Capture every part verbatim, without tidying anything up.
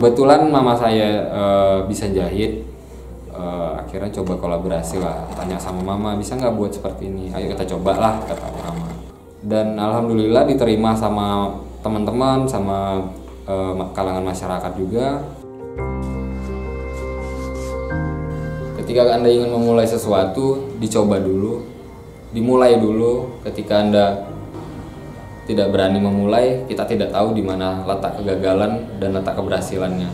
Kebetulan mama saya uh, bisa jahit, uh, akhirnya coba kolaborasi lah. Tanya sama mama, bisa nggak buat seperti ini? Ayo kita coba lah, kata mama. Dan alhamdulillah diterima sama teman-teman, sama uh, kalangan masyarakat juga. Ketika Anda ingin memulai sesuatu, dicoba dulu, dimulai dulu. Ketika Anda tidak berani memulai, kita tidak tahu di mana letak kegagalan dan letak keberhasilannya.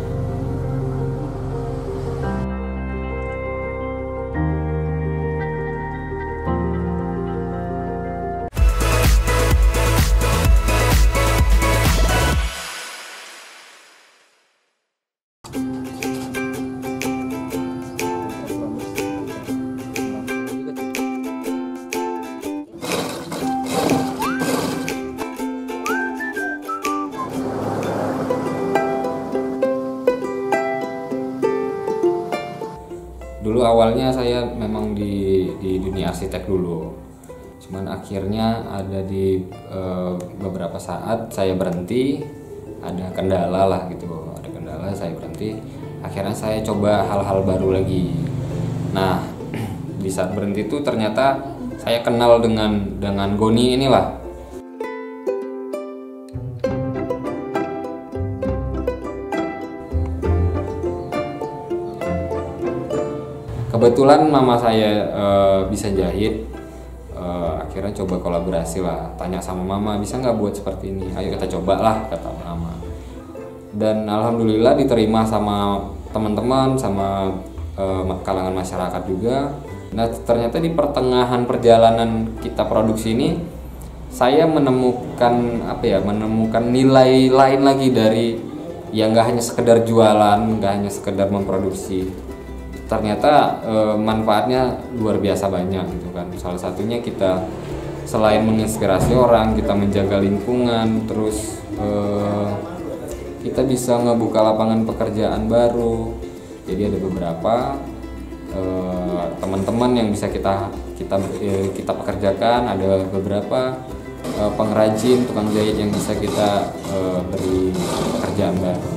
Dulu awalnya saya memang di, di dunia arsitek dulu, cuman akhirnya ada di e, beberapa saat saya berhenti, ada kendala lah gitu, ada kendala saya berhenti, akhirnya saya coba hal-hal baru lagi. Nah di saat berhenti itu ternyata saya kenal dengan dengan Goni inilah. Kebetulan mama saya uh, bisa jahit, uh, akhirnya coba kolaborasi lah. Tanya sama mama, bisa nggak buat seperti ini? Ayo kita coba lah, kata mama. Dan alhamdulillah diterima sama teman-teman, sama uh, kalangan masyarakat juga. Nah ternyata di pertengahan perjalanan kita produksi ini, saya menemukan apa ya, menemukan nilai lain lagi dari yang nggak hanya sekedar jualan, nggak hanya sekedar memproduksi. Ternyata e, manfaatnya luar biasa banyak gitu kan. Salah satunya kita selain menginspirasi orang, kita menjaga lingkungan, terus e, kita bisa ngebuka lapangan pekerjaan baru. Jadi ada beberapa e, teman-teman yang bisa kita kita e, kita pekerjakan, ada beberapa e, pengrajin, tukang jahit yang bisa kita e, beri pekerjaan baru.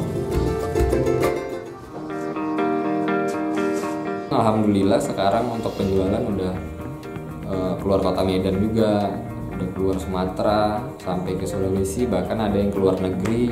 Alhamdulillah sekarang untuk penjualan udah uh, keluar kota Medan juga, udah keluar Sumatera sampai ke Sulawesi, bahkan ada yang keluar negeri.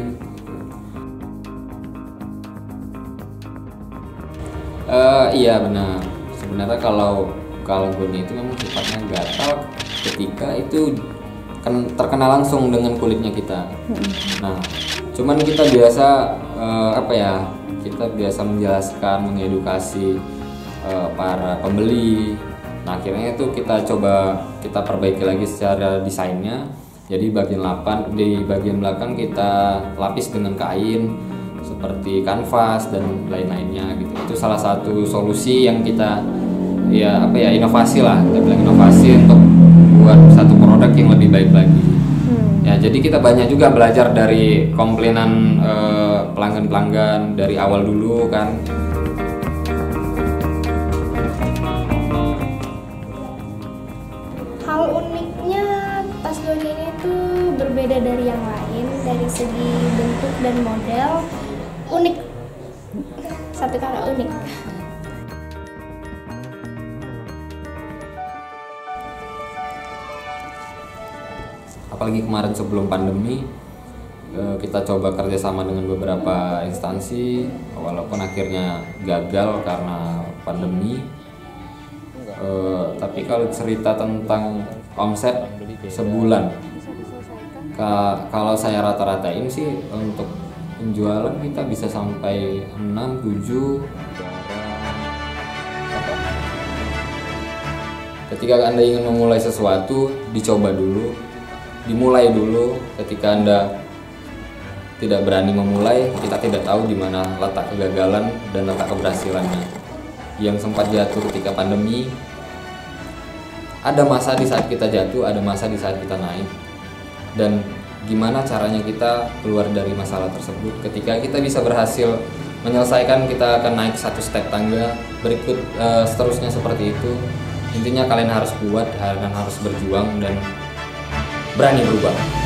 Uh, iya benar. Sebenarnya kalau kalau Goni itu memang sifatnya gatal ketika itu kan terkena langsung dengan kulitnya kita. Nah, cuman kita biasa uh, apa ya? Kita biasa menjelaskan, mengedukasi para pembeli. Nah akhirnya itu kita coba kita perbaiki lagi secara desainnya. Jadi bagian lapan di bagian belakang kita lapis dengan kain seperti kanvas dan lain-lainnya gitu. Itu salah satu solusi yang kita ya apa ya inovasi lah, kita bilang inovasi untuk buat satu produk yang lebih baik lagi. Hmm. Ya jadi kita banyak juga belajar dari komplainan eh, pelanggan-pelanggan dari awal dulu kan. Hal uniknya tas Goni ini tuh berbeda dari yang lain dari segi bentuk dan model, unik, satu kata unik. Apalagi kemarin sebelum pandemi kita coba kerjasama dengan beberapa instansi, walaupun akhirnya gagal karena pandemi. Uh, tapi kalau cerita tentang omset sebulan, ka kalau saya rata-ratain sih untuk penjualan kita bisa sampai enam tujuh. Ketika Anda ingin memulai sesuatu, dicoba dulu, dimulai dulu. Ketika Anda tidak berani memulai, kita tidak tahu di mana letak kegagalan dan letak keberhasilannya. Yang sempat jatuh ketika pandemi, ada masa di saat kita jatuh, ada masa di saat kita naik. Dan gimana caranya kita keluar dari masalah tersebut? Ketika kita bisa berhasil menyelesaikan, kita akan naik satu step tangga berikut, uh, seterusnya seperti itu. Intinya kalian harus kuat, kalian harus berjuang dan berani berubah.